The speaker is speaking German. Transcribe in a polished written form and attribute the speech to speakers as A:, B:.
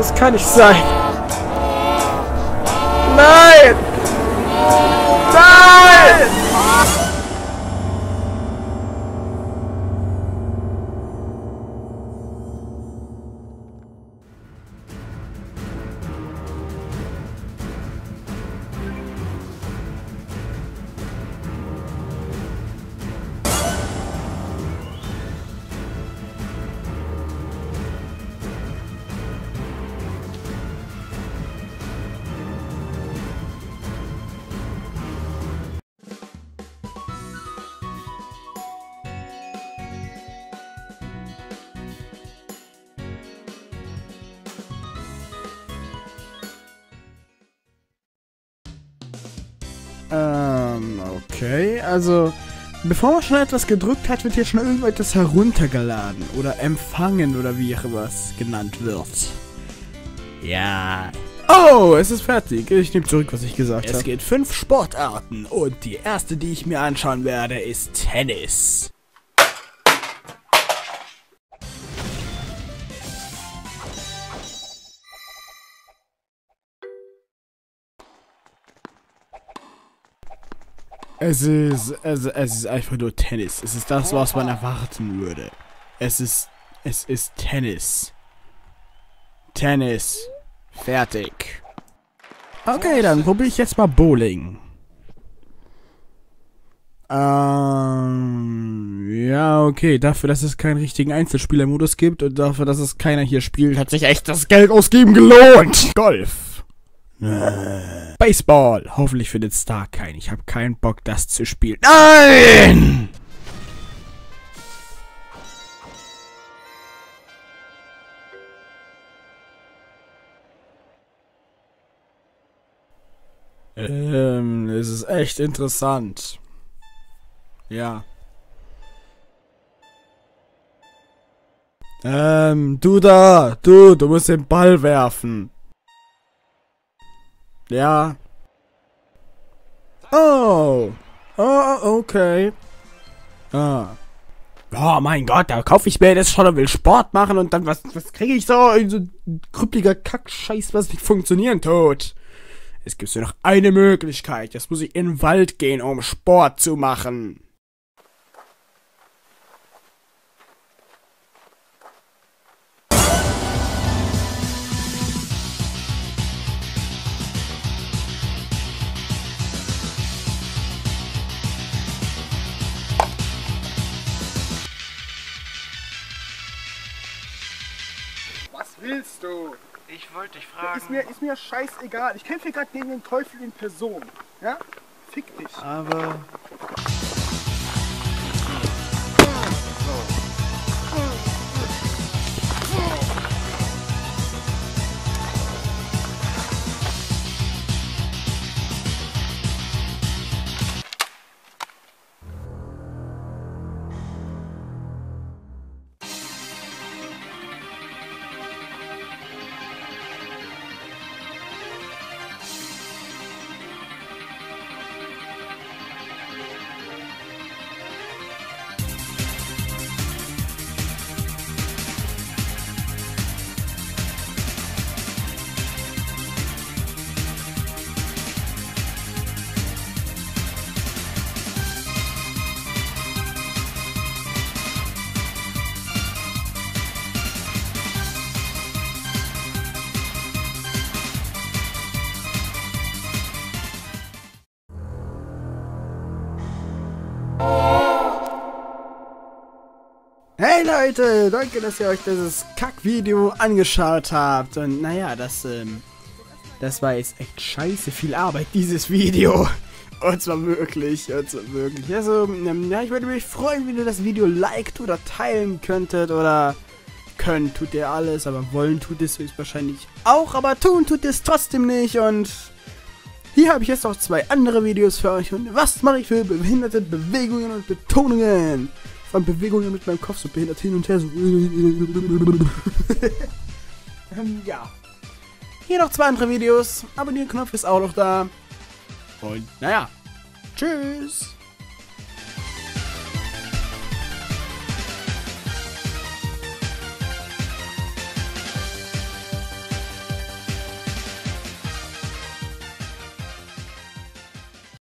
A: Das kann nicht sein. Nein! Nein! Okay, also, bevor man schon etwas gedrückt hat, wird hier schon irgendetwas heruntergeladen oder empfangen oder wie auch immer es genannt wird. Ja. Oh, es ist fertig. Ich nehme zurück, was ich gesagt habe. Es gibt 5 Sportarten und die erste, die ich mir anschauen werde, ist Tennis. Es ist einfach nur Tennis. Es ist das, was man erwarten würde. Es ist Tennis. Tennis. Fertig. Okay, dann probiere ich jetzt mal Bowling. Ja, okay. Dafür, dass es keinen richtigen Einzelspielermodus gibt und dafür, dass es keiner hier spielt, hat sich echt das Geld ausgeben gelohnt. Golf. Baseball. Hoffentlich findet Star keinen. Ich habe keinen Bock, das zu spielen. Nein! Es ist echt interessant. Ja. Du da! Du musst den Ball werfen. Ja. Oh. Oh, okay. Ah. Oh mein Gott, da kaufe ich mir das schon und will Sport machen und dann was kriege ich so? So ein krüppliger Kackscheiß, was nicht funktionieren tut. Es gibt nur noch eine Möglichkeit. Jetzt muss ich in den Wald gehen, um Sport zu machen. Was willst du?
B: Ich wollte dich fragen.
A: Ist mir scheißegal. Ich kämpfe gerade gegen den Teufel in Person. Ja? Fick dich.
B: Aber...
A: Hey Leute, danke, dass ihr euch dieses Kack-Video angeschaut habt. Und naja, das war jetzt echt scheiße viel Arbeit, dieses Video. Und zwar wirklich, Also, ja, ich würde mich freuen, wenn ihr das Video liked oder teilen könntet. Oder können tut ihr alles, aber wollen tut es höchstwahrscheinlich auch. Aber tun tut es trotzdem nicht. Und hier habe ich jetzt noch 2 andere Videos für euch. Und was mache ich für behinderte Bewegungen und Betonungen? Von Bewegungen mit meinem Kopf so behindert hin und her. So. Ja. Hier noch 2 andere Videos. Abonnieren-Knopf ist auch noch da. Und naja. Tschüss.